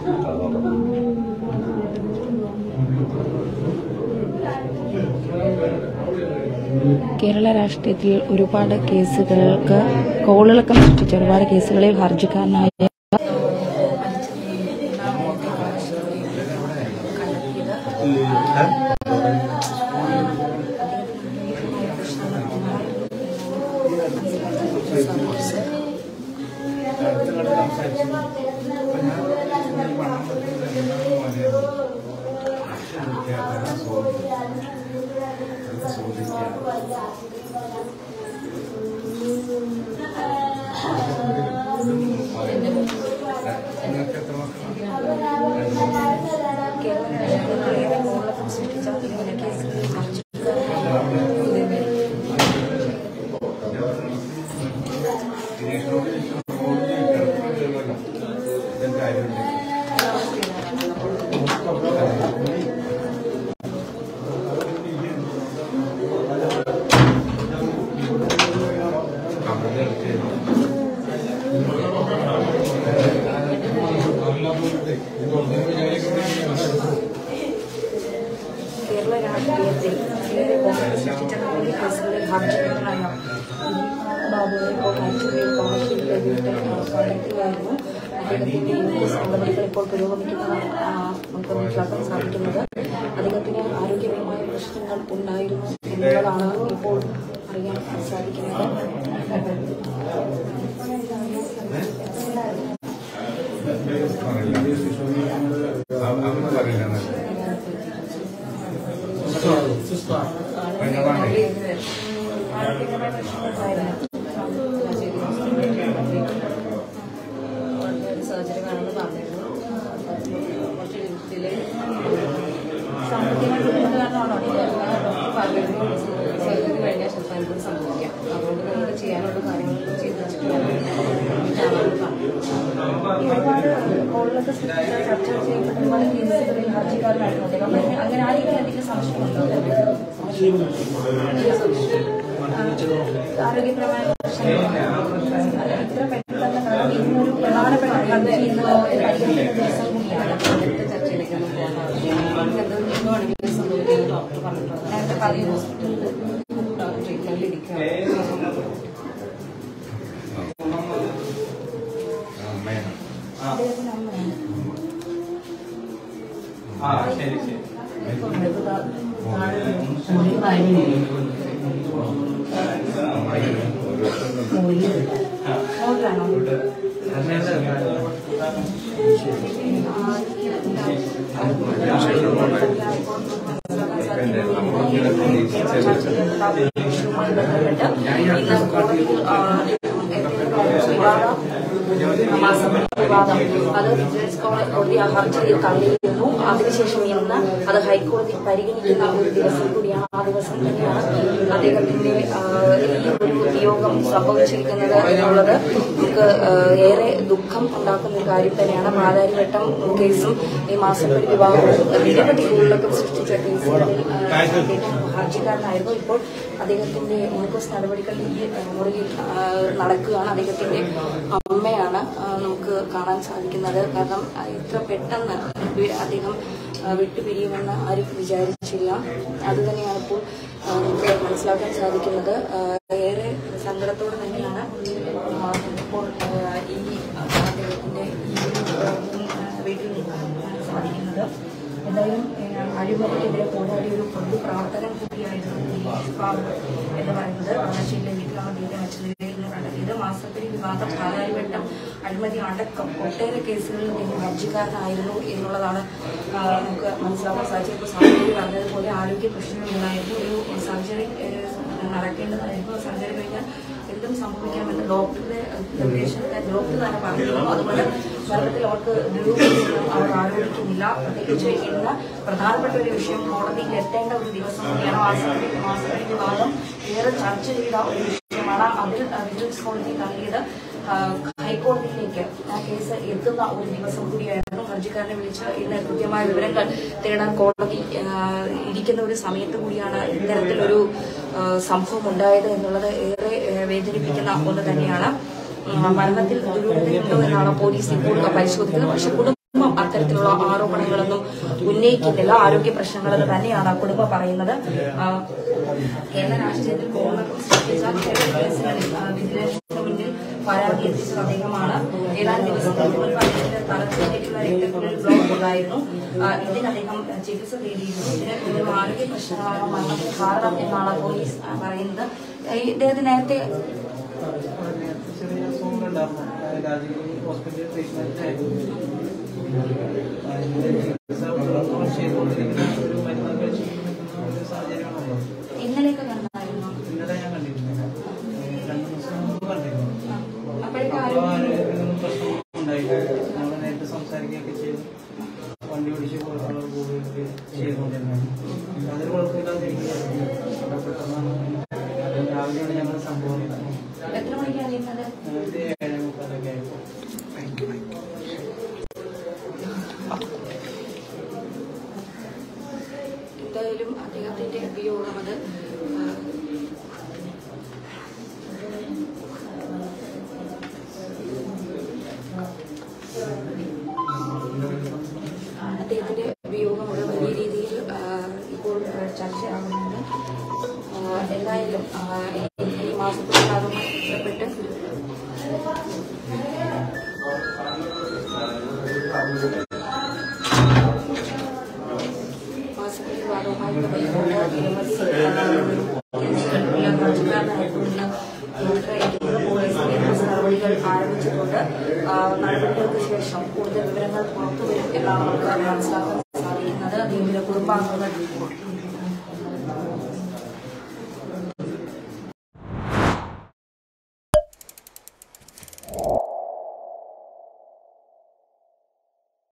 കേരള രാഷ്ട്രീയത്തിൽ ഒരുപാട് കേസുകൾക്ക് കോളിളക്കം സൃഷ്ടിച്ച ഒരുപാട് കേസുകളിൽ ഹർജിക്കാരനായ കേരള രാഷ്ട്രീയത്തിൽ കോൺഗ്രസ് സൃഷ്ടിച്ച നിരവധി കേസുകളിൽ ഹർജിക്കാരനായ ബാബുവിനെ ഇപ്പോൾ ആക്ച്വലിയിൽ കോൺഗ്രസിലേക്ക് കണ്ടെത്തുകയായിരുന്നു. അദ്ദേഹത്തിന്റെ നടപടികൾ ഇപ്പോൾ പുരോഗമിക്കുന്നതാണ് നമുക്ക് മനസ്സിലാക്കാൻ സാധിക്കുന്നത്. അദ്ദേഹത്തിന് ആരോഗ്യപരമായ പ്രശ്നങ്ങൾ ഉണ്ടായിരുന്നു എന്നുള്ളതാണ് ഇപ്പോൾ അറിയാൻ സാധിക്കുന്നത്. സർജറി വേണമെന്ന് പറഞ്ഞിരുന്നു. കുറച്ച് ഡിലേ സാമ്പത്തികമായ ബുദ്ധിമുട്ട് കാരണമാണോ ഡോക്ടർ പറഞ്ഞിരുന്നു സർജറി കഴിഞ്ഞാൽ ചിലപ്പോൾ എന്തും സംഭവിക്കാം. അതുകൊണ്ട് നമുക്ക് ചെയ്യാനുള്ള കാര്യങ്ങൾ ചെയ്തു വെച്ചിട്ടുള്ളത് ഒരുപാട് കോളിലൊക്കെ ചർച്ച ചെയ്യപ്പെട്ട ഒരുപാട് കേസുകളിൽ ഹർജിക്കാരനായിരുന്നു അദ്ദേഹം. അങ്ങനെ ആ രീതിയിൽ എന്തെങ്കിലും സംശയമുണ്ടോ? ആരോഗ്യപരമായ ഇത്ര പെട്ടെന്ന് കാരണം ഇന്നൊരു പ്രധാനപ്പെട്ട ഹർജി ഇന്ന് ദിവസം കൂടിയാണ് ചർച്ചയിലേക്കൊന്നും പോകാൻ എന്തുവാണെങ്കിലും സംഭവിക്കുന്നത് ഡോക്ടർ പറഞ്ഞിട്ടുണ്ട്. നേരത്തെ പല ഹോസ്പിറ്റലിൽ ട്രീറ്റ്മെന്റിൽ ഇരിക്കുകയാണ്. അത് വിജിലൻസ് കോടതി ആ ഹർജി തള്ളിയിരുന്നു. അതിനുശേഷം ഇന്ന് അത് ഹൈക്കോടതി പരിഗണിക്കുന്ന ഒരു ദിവസം കൂടിയാണ്. ആ ദിവസം തന്നെയാണ് അദ്ദേഹത്തിന്റെ ഈ ഒരു വിയോഗം സംഭവിച്ചിരിക്കുന്നത് എന്നുള്ളത് നമുക്ക് ഏറെ ദുഃഖം ഉണ്ടാക്കുന്ന ഒരു കാര്യം തന്നെയാണ്. പാലാരിവട്ടം കേസും ഈ മാസപ്പടി വിവാഹവും നിരവധി കോളിളക്കം സൃഷ്ടിച്ച കേസുകളിൽ ഹർജിക്കാരനായിരുന്നു. ഇപ്പോൾ അദ്ദേഹത്തിന്റെ ഇൻക്വസ്റ്റ് നടപടികൾ ഈ മുറിയിൽ നടക്കുകയാണ്. അദ്ദേഹത്തിന്റെ അമ്മയാണ് നമുക്ക് കാണാൻ സാധിക്കുന്നത്. കാരണം ഇത്ര പെട്ടെന്ന് അദ്ദേഹം വിട്ടുപിരിയുമെന്ന് ആരും വിചാരിച്ചില്ല. അതുതന്നെയാണ് ഇപ്പോൾ നമുക്ക് മനസ്സിലാക്കാൻ സാധിക്കുന്നത്. ഏറെ സങ്കടത്തോടെ തന്നെയാണ് ഇപ്പോൾ ഈ അദ്ദേഹത്തിന്റെ വീട്ടിൽ സാധിക്കുന്നത്. എന്തായാലും അഴിമതിക്കെതിരെ പോരാടിയ ഒരു പൊതു പ്രവർത്തകൻ കൂടിയായിരുന്നു എന്ന് പറയുന്നത്. കളമശ്ശേരിയിലെ വീട്ടിലാണ് അദ്ദേഹത്തെ മറ്റൊരു കണ്ടെത്തിയത്. മാസപ്പടി വിവാദം, പാലാരിവട്ടം അഴിമതി അടക്കം ഒട്ടേറെ കേസുകളിൽ അദ്ദേഹം ഹർജിക്കാരനായിരുന്നു എന്നുള്ളതാണ് നമുക്ക് മനസ്സിലാക്കാൻ സാധിച്ചത്. ഇപ്പോൾ സർജറി പറഞ്ഞതുപോലെ ആരോഗ്യ പ്രശ്നങ്ങളുണ്ടായിരുന്നു. ഒരു സർജറി നടക്കേണ്ടതായിരുന്നു. സർജറി കഴിഞ്ഞാൽ എന്തും സംഭവിക്കാമെന്ന് ഡോക്ടറുടെ നിർദ്ദേശത്തെ ഡോക്ടർ തന്നെ പറഞ്ഞിരുന്നു. അതുപോലെ മരണത്തിൽ അവർക്ക് ദുരൂഹതയൊന്നും അവർ ആരോപിക്കുന്നില്ല. പ്രത്യേകിച്ച് ഇന്ന് പ്രധാനപ്പെട്ട ഒരു വിഷയം കോടതിയിൽ എത്തേണ്ട ഒരു ദിവസം കൂടിയാണ്. മാസപ്പടി വിവാദം ഏറെ ചർച്ച ചെയ്ത ഒരു വിഷയമാണ്. അതിൽ വിജിലൻസ് കോടതി നൽകിയത് ഹൈക്കോടതിയിലേക്ക് ആ കേസ് എത്തുന്ന ഒരു ദിവസം കൂടിയായിരുന്നു. ഹർജിക്കാരനെ വിളിച്ച് ഇന്ന് കൃത്യമായ വിവരങ്ങൾ തേടാൻ കോടതി ഇരിക്കുന്ന ഒരു സമയത്ത് കൂടിയാണ് ഇത്തരത്തിലൊരു സംഭവം ഉണ്ടായത് എന്നുള്ളത് ഏറെ വേദനിപ്പിക്കുന്ന ഒന്ന് തന്നെയാണ്. മരണത്തിൽ ദുരൂഹതയുണ്ടോ എന്നാണ് പോലീസ് ഇപ്പോൾ പരിശോധിക്കുന്നത്. പക്ഷെ കുടുംബം അത്തരത്തിലുള്ള ആരോപണങ്ങളൊന്നും ഉന്നയിക്കുന്നില്ല. ആരോഗ്യ പ്രശ്നങ്ങളെന്ന് തന്നെയാണ് കുടുംബം പറയുന്നത്. കേരള രാഷ്ട്രീയത്തിൽ കോർണറും സൃഷ്ടിച്ച വിജിലൻസിന് മുന്നിൽ പരാതി എത്തിച്ചത് അദ്ദേഹമാണ്. ഏതാനും ദിവസങ്ങൾക്ക് മുൻപ് അദ്ദേഹത്തിന്റെ തലച്ചോറിലേക്കുള്ള രക്തക്കുഴൽ ബ്ലോക്ക് ഉണ്ടായിരുന്നു. ഇതിന് അദ്ദേഹം ചികിത്സ തേടിയിരുന്നു. ഇതിന് ആരോഗ്യ പ്രശ്നങ്ങളാണ് മരണത്തിന് കാരണം എന്നാണ് പോലീസ് പറയുന്നത്. ഇദ്ദേഹത്തിന് നേരത്തെ ഇന്നലെയൊക്കെ കണ്ടായിരുന്നു. നേരത്തെ സംസാരിക്കുകയൊക്കെ ചെയ്തു. വണ്ടി ഓടിച്ച് ചെയ്തുകൊണ്ടിരുന്നത് അതിന് കുഴപ്പമില്ലാതിരിക്കുകയാണ്. രാവിലെയാണ് ഞങ്ങൾ സംഭവം. എത്ര മണിക്കാണ് ചെയ്യുന്നത്? 7:30 ആയപ്പോൾ. എന്തായാലും അദ്ദേഹത്തിന്റെ വിയോഗം അത് അദ്ദേഹത്തിന്റെ വിയോഗം ഒരു വലിയ രീതിയിൽ ഇപ്പോൾ ചർച്ചയാകുന്നുണ്ട്. എന്തായാലും ഈ മാസത്തിൽ അതുമായി ബന്ധപ്പെട്ട് നടപടികൾ ആരംഭിച്ചിട്ടുണ്ട്. നടപടികൾക്ക് ശേഷം കൂടുതൽ വിവരങ്ങൾ പുറത്തുവരും എന്നാണ് നമുക്ക് മനസ്സിലാക്കാൻ സാധിക്കുന്നത്. അദ്ദേഹത്തിന്റെ കുടുംബാംഗങ്ങൾ